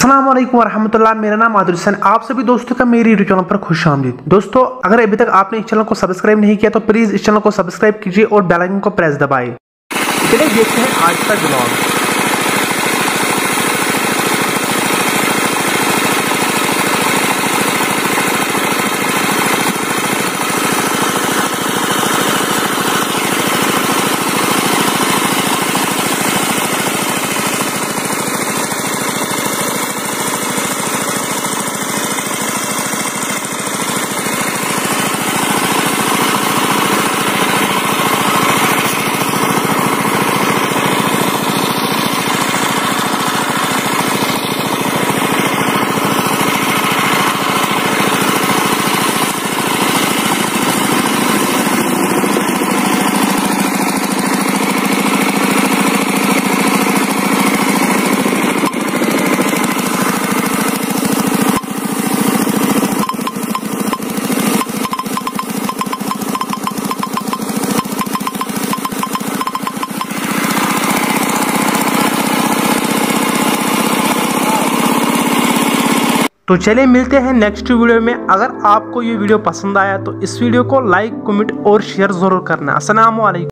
अस्सलाम वालेकुम वरहमतुल्लाह। मेरा नाम आदिल हुसैन, आप सभी दोस्तों का मेरी यूट्यूब चैनल पर खुश आमदीद। दोस्तों, अगर अभी तक आपने इस चैनल को सब्सक्राइब नहीं किया तो प्लीज इस चैनल को सब्सक्राइब कीजिए और बेल आइकन को प्रेस दबाएं। चलिए देखते हैं आज का ब्लॉग। तो चलिए मिलते हैं नेक्स्ट वीडियो में। अगर आपको ये वीडियो पसंद आया तो इस वीडियो को लाइक, कमेंट और शेयर जरूर करना। अस्सलाम वालेकुम।